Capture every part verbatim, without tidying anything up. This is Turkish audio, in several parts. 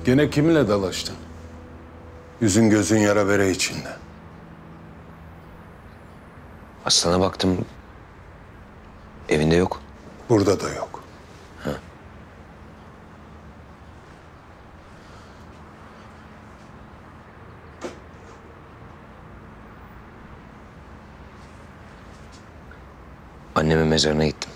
Gene kiminle dalaştın? Yüzün gözün yara bere içinde. Aslan'a baktım. Evinde yok. Burada da yok. Ha. Annemin mezarına gittim.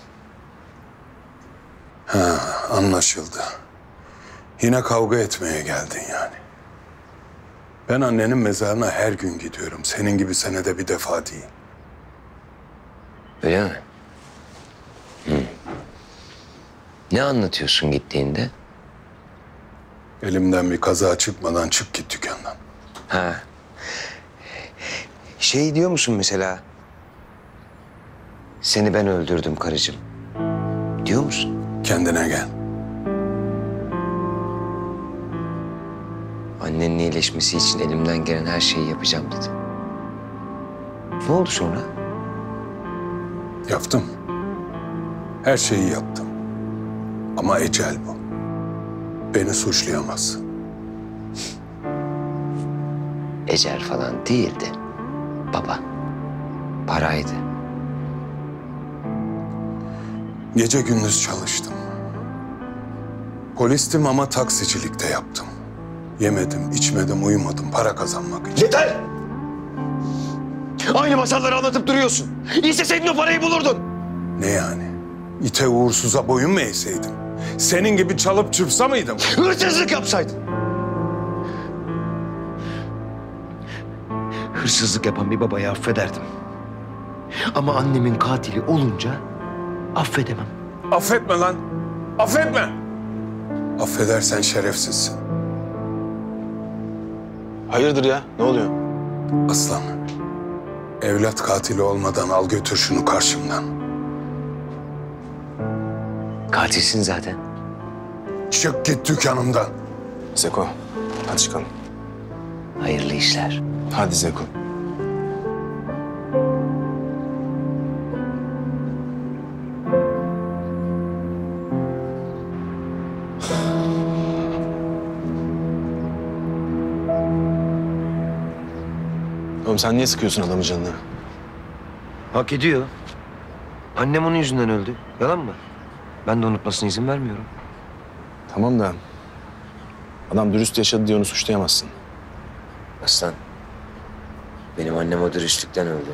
Ha, anlaşıldı. Yine kavga etmeye geldin yani. Ben annenin mezarına her gün gidiyorum. Senin gibi senede bir defa değil. Öyle mi? Hı. Ne anlatıyorsun gittiğinde? Elimden bir kaza çıkmadan çık git dükkandan. Ha. Şey diyor musun mesela? Seni ben öldürdüm karıcığım. Diyor musun? Kendine gel. Annenin iyileşmesi için elimden gelen her şeyi yapacağım dedim. Ne oldu sonra? Yaptım. Her şeyi yaptım. Ama ecel bu. Beni suçlayamaz. Ecel falan değildi. Baba. Paraydı. Gece gündüz çalıştım. Polistim ama taksicilikte yaptım. Yemedim, içmedim, uyumadım para kazanmak için. Yeter! Aynı masalları anlatıp duruyorsun. İsteseydin o parayı bulurdun. Ne yani? İte uğursuza boyun mu eğseydim? Senin gibi çalıp çırpsa mıydım? Hırsızlık yapsaydın. Hırsızlık yapan bir babayı affederdim. Ama annemin katili olunca affedemem. Affetme lan! Affetme! Affedersen şerefsizsin. Hayırdır ya? Ne oluyor? Aslan, evlat katili olmadan al götür şunu karşımdan. Katilsin zaten. Çık git dükkanımdan. Zeko, hadi çıkalım. Hayırlı işler. Hadi Zeko. Oğlum sen niye sıkıyorsun adamın canını? Hak ediyor. Annem onun yüzünden öldü. Yalan mı? Ben de unutmasına izin vermiyorum. Tamam da adam dürüst yaşadı diye onu suçlayamazsın. Aslan, benim annem o dürüstlükten öldü.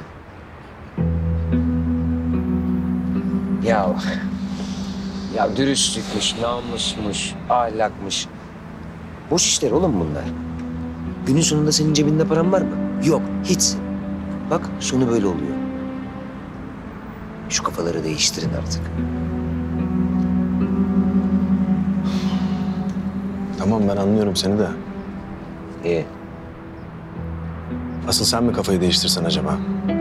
Ya, ya dürüstlükmüş, namusmuş, ahlakmış. Boş işler oğlum bunlar. Günün sonunda senin cebinde paran var mı? Yok, hiç. Bak sonu böyle oluyor. Şu kafaları değiştirin artık. Tamam ben anlıyorum seni de. İyi. Asıl sen mi kafayı değiştirsen acaba?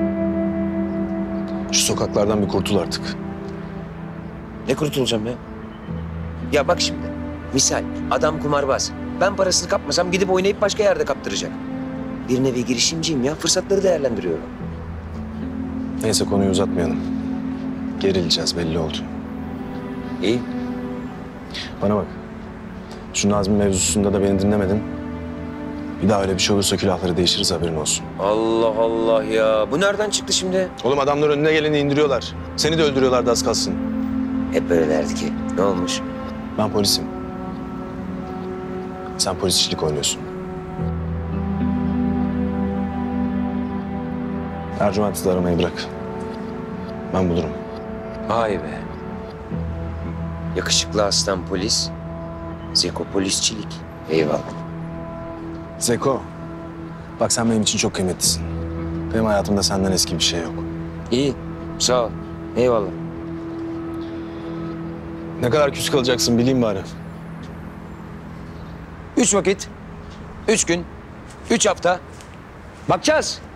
Şu sokaklardan bir kurtul artık. Ne kurtulacağım ya? Ya bak şimdi, misal adam kumarbaz. Ben parasını kapmasam gidip oynayıp başka yerde kaptıracak. Bir nevi girişimciyim ya, fırsatları değerlendiriyorum. Neyse konuyu uzatmayalım. Gerileceğiz belli oldu. İyi. Bana bak. Şu Nazmi mevzusunda da beni dinlemedin. Bir daha öyle bir şey olursa külahları değişiriz haberin olsun. Allah Allah ya, bu nereden çıktı şimdi? Oğlum adamlar önüne geleni indiriyorlar. Seni de öldürüyorlardı az kalsın. Hep böyle derdi ki, ne olmuş? Ben polisim. Sen polisçilik oynuyorsun. Ercüment'i de aramayı bırak. Ben bulurum. Vay be. Yakışıklı aslan polis, Zeko polisçilik. Eyvallah. Zeko, bak sen benim için çok kıymetlisin. Benim hayatımda senden eski bir şey yok. İyi, sağ ol. Eyvallah. Ne kadar küs kalacaksın bileyim bari. Üç vakit, üç gün, üç hafta. Bakacağız.